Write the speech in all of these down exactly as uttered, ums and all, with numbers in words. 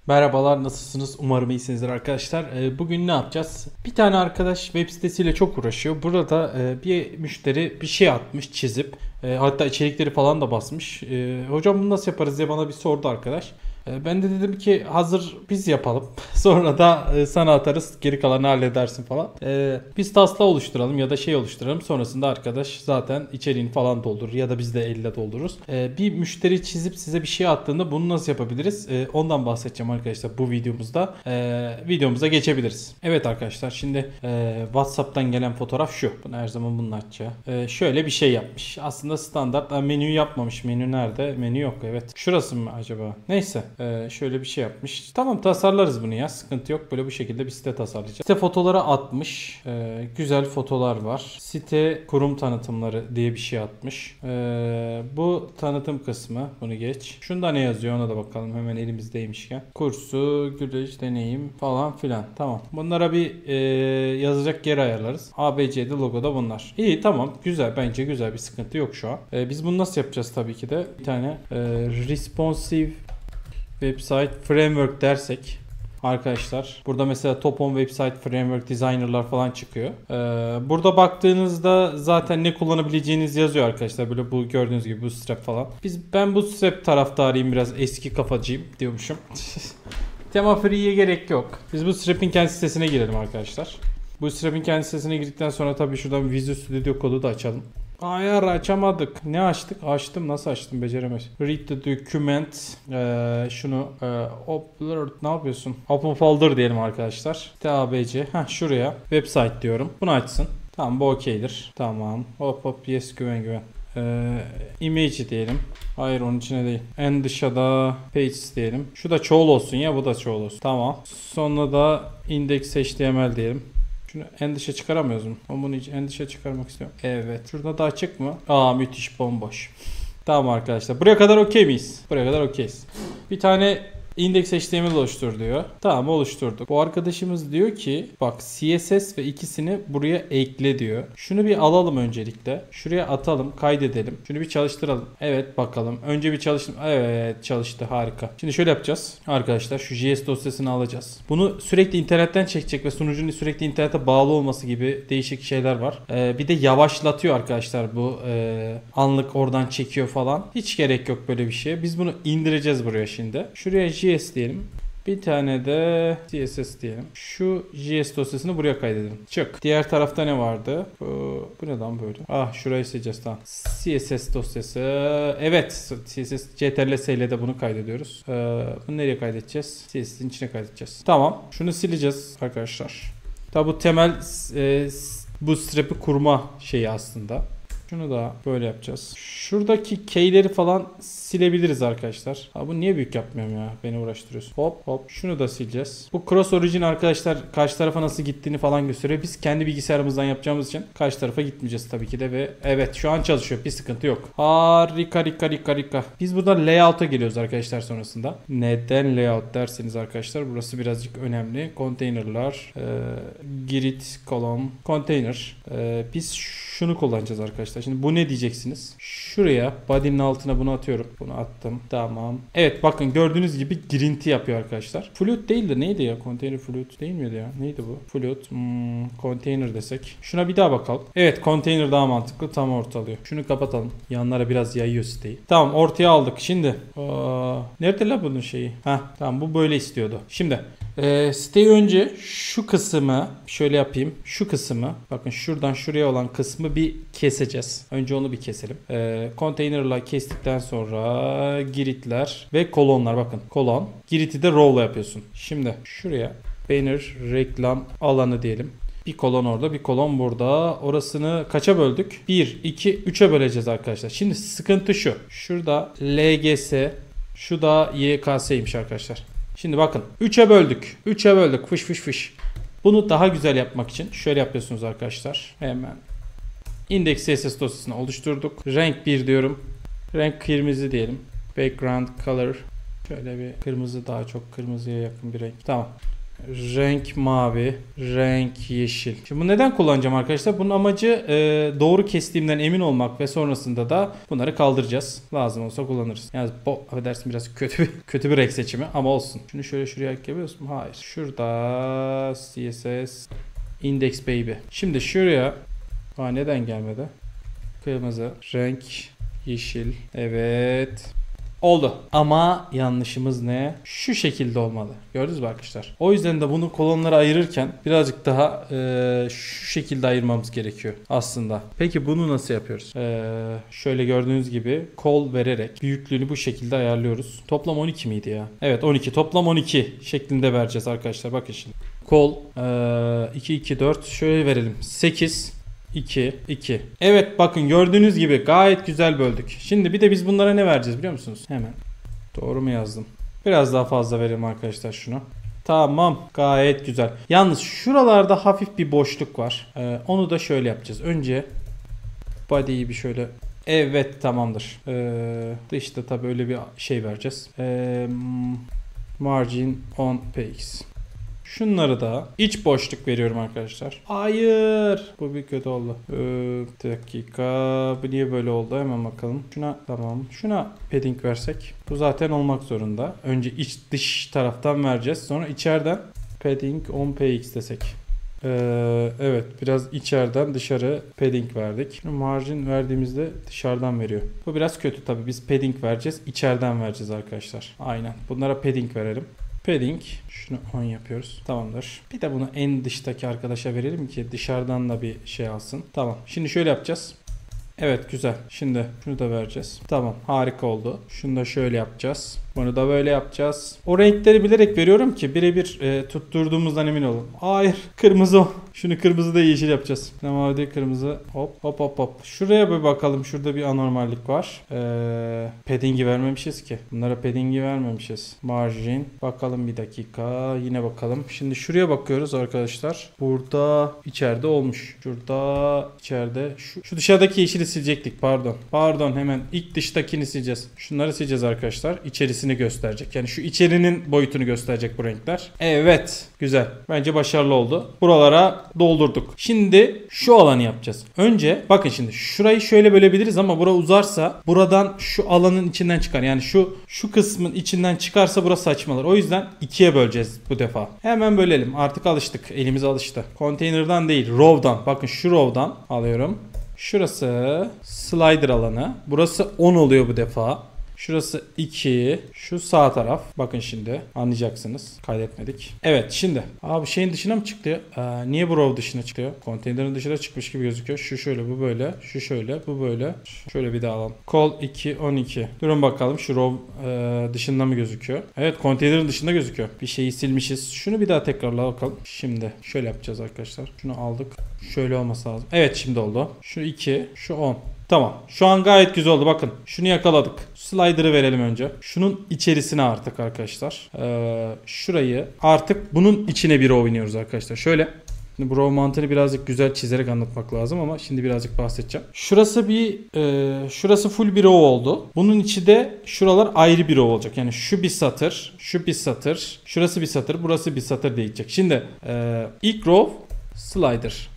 Merhabalar, nasılsınız? Umarım iyisinizdir arkadaşlar. Ee, Bugün ne yapacağız? Bir tane arkadaş web sitesiyle çok uğraşıyor. Burada e, bir müşteri bir şey atmış çizip. E, Hatta içerikleri falan da basmış. E, Hocam bunu nasıl yaparız diye bana bir sordu arkadaş. E, Ben de dedim ki hazır biz yapalım. Sonra da e, sana atarız. Geri kalanı halledersin falan. E, Biz taslağı oluşturalım ya da şey oluşturalım. Sonrasında arkadaş zaten içeriğini falan doldurur ya da biz de elle doldururuz. E, Bir müşteri çizip size bir şey attığında bunu nasıl yapabiliriz? E, Ondan bahsedeceğim arkadaşlar bu videomuzda. E, Videomuza geçebiliriz. Evet arkadaşlar, şimdi e, WhatsApp'tan gelen fotoğraf şu. Bunu her zaman bunun açacağı. E, şöyle bir şey yapmış. Aslında standart menü yapmamış. Menü nerede? Menü yok, evet. Şurası mı acaba? Neyse. Ee, şöyle bir şey yapmış. Tamam, tasarlarız bunu ya. Sıkıntı yok. Böyle bu şekilde bir site tasarlayacağız. Site fotoğrafları atmış. Ee, güzel fotolar var. Site kurum tanıtımları diye bir şey atmış. Ee, bu tanıtım kısmı. Bunu geç. Şunda ne yazıyor ona da bakalım. Hemen elimizdeymişken. Kursu, güreş, deneyim falan filan. Tamam. Bunlara bir e, yazacak yer ayarlarız. A B C'de logo da bunlar. İyi, tamam. Güzel. Bence güzel. Bir sıkıntı yok şu an. Ee, biz bunu nasıl yapacağız tabii ki de? Bir tane e, responsive website framework dersek arkadaşlar, burada mesela top on website framework designer'lar falan çıkıyor. Ee, burada baktığınızda zaten ne kullanabileceğiniz yazıyor arkadaşlar. Böyle bu gördüğünüz gibi Bootstrap falan. Biz ben Bootstrap taraftarıyım, biraz eski kafacıyım diyormuşum. Tema free'ye gerek yok. Biz Bootstrap'in kendi sitesine girelim arkadaşlar. Bootstrap'in kendi sitesine girdikten sonra tabii şuradan Visual Studio kodu da açalım. Ayar açamadık. Ne açtık? Açtım. Nasıl açtım? Beceremedim. Read the document. Ee, şunu e, upload. Ne yapıyorsun? Open folder diyelim arkadaşlar. T A B C. Heh, şuraya. Website diyorum. Bunu açsın. Tamam, bu okeydir. Tamam. Hop hop, yes, güven güven. Ee, image diyelim. Hayır, onun içine değil. En dışarıda page diyelim. Şu da çoğul olsun ya, bu da çoğul olsun. Tamam. Sonra da index.html diyelim. Şunu en dışa çıkaramıyoruz mu? Ben bunu hiç en dışa çıkarmak istiyorum. Evet. Şurada da açık mı? Aa, müthiş, bomboş. Tamam arkadaşlar. Buraya kadar okey miyiz? Buraya kadar okeyiz. Bir tane index.html oluştur diyor. Tamam, oluşturduk. Bu arkadaşımız diyor ki bak, C S S ve ikisini buraya ekle diyor. Şunu bir alalım öncelikle. Şuraya atalım, kaydedelim. Şunu bir çalıştıralım. Evet, bakalım. Önce bir çalıştım. Evet, çalıştı, harika. Şimdi şöyle yapacağız. Arkadaşlar, şu J S dosyasını alacağız. Bunu sürekli internetten çekecek ve sunucunun sürekli internete bağlı olması gibi değişik şeyler var. Ee, bir de yavaşlatıyor arkadaşlar bu. E, anlık oradan çekiyor falan. Hiç gerek yok böyle bir şeye. Biz bunu indireceğiz buraya şimdi. Şuraya J S diyelim. Bir tane de C S S diyelim. Şu J S dosyasını buraya kaydedelim. Çık. Diğer tarafta ne vardı? Bu, bu ne lan böyle? Ah, şurayı sileceğiz, tamam. C S S dosyası. Evet. C S S C T R L ile de bunu kaydediyoruz. Ee, bunu nereye kaydedeceğiz? C S S'in içine kaydedeceğiz. Tamam. Şunu sileceğiz arkadaşlar. Tabi bu temel e, Bootstrap'i kurma şeyi aslında. Şunu da böyle yapacağız. Şuradaki keyleri falan silebiliriz arkadaşlar. Ha, bu niye büyük yapmıyorum ya? Beni uğraştırıyorsun. Hop hop. Şunu da sileceğiz. Bu cross origin arkadaşlar karşı tarafa nasıl gittiğini falan gösteriyor. Biz kendi bilgisayarımızdan yapacağımız için karşı tarafa gitmeyeceğiz tabii ki de ve evet, şu an çalışıyor. Bir sıkıntı yok. Harika harika harika harika. Biz burada layout'a geliyoruz arkadaşlar sonrasında. Neden layout derseniz arkadaşlar, burası birazcık önemli. Container'lar, e, grid, column, container. E, biz şunu kullanacağız arkadaşlar. Şimdi bu ne diyeceksiniz? Şuraya body'nin altına bunu atıyorum. Bunu attım. Tamam. Evet, bakın gördüğünüz gibi girinti yapıyor arkadaşlar. Float değil de neydi ya? Container float değil miydi ya? Neydi bu? Float. Hmm, container desek. Şuna bir daha bakalım. Evet, container daha mantıklı. Tam ortalıyor. Şunu kapatalım. Yanlara biraz yayıyor siteyi. Tamam, ortaya aldık. Şimdi. Aa, nerede la bunun şeyi? Heh, tamam, bu böyle istiyordu. Şimdi. E, siteyi önce şu kısmı şöyle yapayım. Şu kısmı, bakın şuradan şuraya olan kısmı bir keseceğiz. Önce onu bir keselim. E, container'la kestikten sonra giritler ve kolonlar, bakın kolon. Giriti de row'la yapıyorsun. Şimdi şuraya banner reklam alanı diyelim. Bir kolon orada, bir kolon burada. Orasını kaça böldük? bir, iki, üçe böleceğiz arkadaşlar. Şimdi sıkıntı şu. Şurada L G S, şu da Y K S'ymiş arkadaşlar. Şimdi bakın üçe böldük. üçe böldük. Fış fış fış. Bunu daha güzel yapmak için şöyle yapıyorsunuz arkadaşlar. Hemen index C S S dosyasını oluşturduk. Renk bir diyorum. Renk kırmızı diyelim. Background color. Şöyle bir kırmızı, daha çok kırmızıya yakın bir renk. Tamam. renk mavi, renk yeşil. Şimdi bu neden kullanacağım arkadaşlar? Bunun amacı e, doğru kestiğimden emin olmak ve sonrasında da bunları kaldıracağız. Lazım olsa kullanırız. Yani bu affedersin biraz kötü bir kötü bir renk seçimi ama olsun. Şunu şöyle şuraya ekleyebiliyoruz mu? Hayır. Şurada C S S index baby. Şimdi şuraya Aa, neden gelmedi? Kırmızı, renk yeşil. Evet. Oldu. Ama yanlışımız ne? Şu şekilde olmalı. Gördünüz mü arkadaşlar? O yüzden de bunu kolonlara ayırırken birazcık daha e, şu şekilde ayırmamız gerekiyor aslında. Peki bunu nasıl yapıyoruz? E, şöyle gördüğünüz gibi kol vererek büyüklüğünü bu şekilde ayarlıyoruz. Toplam on iki miydi ya? Evet on iki. Toplam on iki şeklinde vereceğiz arkadaşlar. Bakın şimdi. Kol e, iki, iki, dört. Şöyle verelim. sekiz. iki, iki. Evet bakın gördüğünüz gibi gayet güzel böldük. Şimdi bir de biz bunlara ne vereceğiz biliyor musunuz? Hemen. Doğru mu yazdım? Biraz daha fazla verelim arkadaşlar şunu. Tamam gayet güzel. Yalnız şuralarda hafif bir boşluk var. Ee, onu da şöyle yapacağız. Önce body'yi bir şöyle. Evet tamamdır. Ee, dışta tabii öyle bir şey vereceğiz. Ee, margin on px. Şunları da iç boşluk veriyorum arkadaşlar. Hayır. Bu bir kötü oldu. Ee, dakika. Bu niye böyle oldu? Hemen bakalım. Şuna tamam. Şuna padding versek. Bu zaten olmak zorunda. Önce iç dış taraftan vereceğiz. Sonra içeriden padding on px desek. Ee, evet biraz içeriden dışarı padding verdik. Şimdi margin verdiğimizde dışarıdan veriyor. Bu biraz kötü tabii. Biz padding vereceğiz. İçeriden vereceğiz arkadaşlar. Aynen. Bunlara padding verelim. Padding. Şunu on yapıyoruz. Tamamdır. Bir de bunu en dıştaki arkadaşa verelim ki dışarıdan da bir şey alsın. Tamam. Şimdi şöyle yapacağız. Evet güzel. Şimdi şunu da vereceğiz. Tamam harika oldu. Şunu da şöyle yapacağız. Bunu da böyle yapacağız. O renkleri bilerek veriyorum ki birebir e, tutturduğumuzdan emin olun. Hayır kırmızı o. Şunu kırmızı da yeşil yapacağız. Mavi kırmızı hop hop hop hop. Şuraya bir bakalım. Şurada bir anormallik var. Ee, padding'i vermemişiz ki. Bunlara padding'i vermemişiz. Margin. Bakalım bir dakika. Yine bakalım. Şimdi şuraya bakıyoruz arkadaşlar. Burada içeride olmuş. Şurada içeride. Şu, şu dışarıdaki yeşili silecektik. Pardon. Pardon hemen ilk dıştakini sileceğiz. Şunları sileceğiz arkadaşlar. İçerisini gösterecek. Yani şu içerinin boyutunu gösterecek bu renkler. Evet. Güzel. Bence başarılı oldu. Buralara doldurduk. Şimdi şu alanı yapacağız. Önce bakın şimdi şurayı şöyle bölebiliriz ama bura uzarsa buradan şu alanın içinden çıkar. Yani şu şu kısmın içinden çıkarsa burası saçmalar. O yüzden ikiye böleceğiz bu defa. Hemen bölelim. Artık alıştık. Elimiz alıştı. Container'dan değil, row'dan. Bakın şu row'dan alıyorum. Şurası slider alanı. Burası on oluyor bu defa. Şurası iki. Şu sağ taraf. Bakın şimdi anlayacaksınız. Kaydetmedik. Evet şimdi. Abi şeyin dışına mı çıktı? Ee, niye bu row dışına çıkıyor? Konteynerin dışına çıkmış gibi gözüküyor. Şu şöyle bu böyle. Şu şöyle bu böyle. Şöyle bir daha alalım. Kol iki on iki. Durun bakalım şu row e, dışında mı gözüküyor? Evet konteynerin dışında gözüküyor. Bir şeyi silmişiz. Şunu bir daha tekrarla bakalım. Şimdi şöyle yapacağız arkadaşlar. Şunu aldık. Şöyle olması lazım. Evet şimdi oldu. Şu iki. Şu on. Tamam. Şu an gayet güzel oldu. Bakın. Şunu yakaladık. Slider'ı verelim önce. Şunun içerisine artık arkadaşlar. Ee, şurayı artık bunun içine bir row iniyoruz arkadaşlar. Şöyle. Şimdi bu row mantığını birazcık güzel çizerek anlatmak lazım ama şimdi birazcık bahsedeceğim. Şurası bir e, şurası full bir row oldu. Bunun içi de şuralar ayrı bir row olacak. Yani şu bir satır, şu bir satır, şurası bir satır, burası bir satır diyecek. Şimdi e, ilk row slider.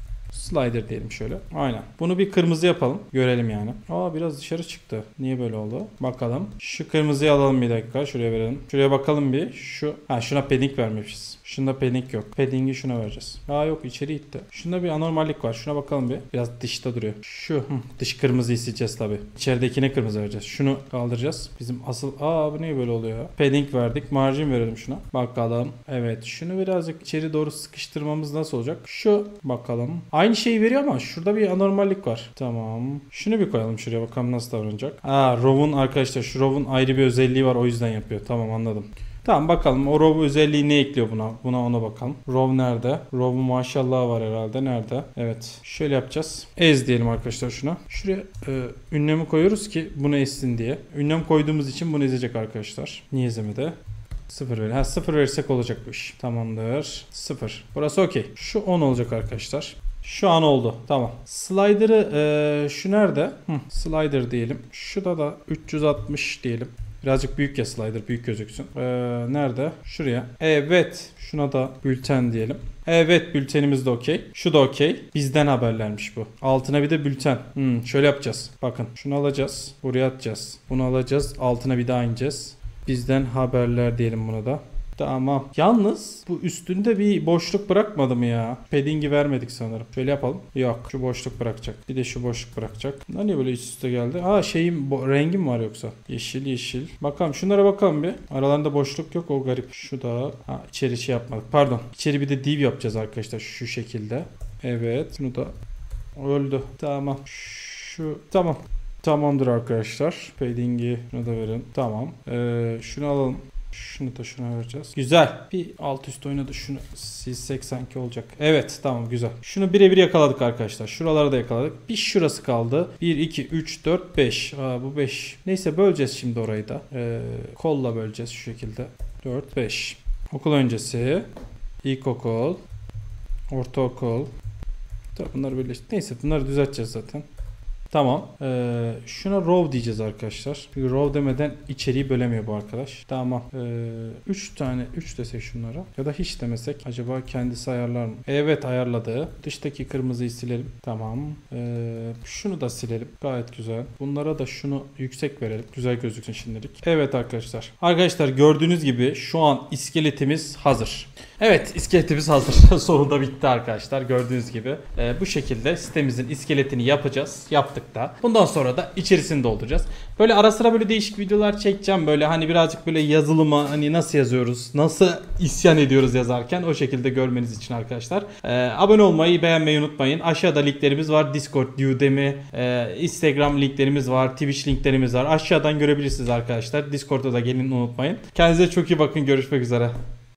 Slider diyelim şöyle. Aynen. Bunu bir kırmızı yapalım. Görelim yani. Aa biraz dışarı çıktı. Niye böyle oldu? Bakalım. Şu kırmızıyı alalım bir dakika. Şuraya verelim. Şuraya bakalım bir. Şu. Ha şuna padding vermemişiz. Şunda padding yok. Padding'i şuna vereceğiz. Aa yok içeri gitti. Şunda bir anormallik var. Şuna bakalım bir. Biraz dışta duruyor. Şu. Hı, dış kırmızıyı sileceğiz tabi. İçeridekine kırmızı vereceğiz. Şunu kaldıracağız. Bizim asıl. Aa bu niye böyle oluyor ya? Padding verdik. Margin verelim şuna. Bakalım. Evet. Şunu birazcık içeri doğru sıkıştırmamız nasıl olacak? Şu. Bakalım. Aynı şeyi veriyor ama şurada bir anormallik var. Tamam. Şunu bir koyalım şuraya bakalım nasıl davranacak. Aa row'un arkadaşlar şu row'un ayrı bir özelliği var o yüzden yapıyor. Tamam anladım. Tamam bakalım o row özelliği ne ekliyor buna? Buna ona bakalım. Row nerede? Row'un maşallah var herhalde. Nerede? Evet. Şöyle yapacağız. Ez diyelim arkadaşlar şuna. Şuraya e, ünlemi koyuyoruz ki bunu ezsin diye. Ünlem koyduğumuz için bunu ezecek arkadaşlar. Niye ezemedi? Sıfır verir. Ha sıfır verirsek olacak bu iş. Tamamdır. Sıfır. Burası okey. Şu on olacak arkadaşlar. Şu an oldu. Tamam. Slider'ı e, şu nerede? Hı, slider diyelim. Şurada da üç yüz altmış diyelim. Birazcık büyük ya slider. Büyük gözüksün. Ee, nerede? Şuraya. Evet. Şuna da bülten diyelim. Evet, bültenimiz de okey. Şu da okey. Bizden haberlermiş bu. Altına bir de bülten. Hmm, şöyle yapacağız. Bakın şunu alacağız. Buraya atacağız. Bunu alacağız. Altına bir daha ineceğiz. Bizden haberler diyelim buna da. Tamam. Yalnız bu üstünde bir boşluk bırakmadı mı ya? Padding'i vermedik sanırım. Şöyle yapalım. Yok. Şu boşluk bırakacak. Bir de şu boşluk bırakacak. Bunlar niye böyle üst üste geldi? Aa şeyim rengim var yoksa. Yeşil yeşil. Bakalım şunlara bakalım bir. Aralarında boşluk yok. O garip. Şu da. Ha içeri şey yapmadık. Pardon. İçeri bir de div yapacağız arkadaşlar. Şu şekilde. Evet. Bunu da öldü. Tamam. Şu tamam. Tamamdır arkadaşlar. Padding'i şuna da verin. Tamam. Ee, şunu alalım. Şunu da şuna vereceğiz. Güzel. Bir alt üst oynadı. Şunu silsek sanki olacak. Evet tamam güzel. Şunu birebir yakaladık arkadaşlar. Şuraları da yakaladık. Bir şurası kaldı. bir, iki, üç, dört, beş. Aa bu beş. Neyse böleceğiz şimdi orayı da. Ee, kolla böleceğiz şu şekilde. dört, beş. Okul öncesi. İlkokul. Ortaokul. Tabii bunları birleştirdik. Neyse bunları düzelteceğiz zaten. Tamam. Ee, şuna row diyeceğiz arkadaşlar. Çünkü row demeden içeriği bölemiyor bu arkadaş. Tamam. üç ee, tane üç desek şunlara. Ya da hiç demesek. Acaba kendisi ayarlar mı? Evet ayarladı. Dıştaki kırmızıyı silelim. Tamam. Ee, şunu da silelim. Gayet güzel. Bunlara da şunu yüksek verelim. Güzel gözüksün şimdilik. Evet arkadaşlar. Arkadaşlar gördüğünüz gibi şu an iskeletimiz hazır. Evet iskeletimiz hazır. Sonunda bitti arkadaşlar. Gördüğünüz gibi. Ee, bu şekilde sitemizin iskeletini yapacağız. Yaptık da. Bundan sonra da içerisini dolduracağız. Böyle ara sıra böyle değişik videolar çekeceğim. Böyle hani birazcık böyle yazılıma hani nasıl yazıyoruz, nasıl isyan ediyoruz yazarken o şekilde görmeniz için arkadaşlar. Ee, abone olmayı, beğenmeyi unutmayın. Aşağıda linklerimiz var. Discord, Udemy, e, Instagram linklerimiz var. Twitch linklerimiz var. Aşağıdan görebilirsiniz arkadaşlar. Discord'a da gelin unutmayın. Kendinize çok iyi bakın. Görüşmek üzere.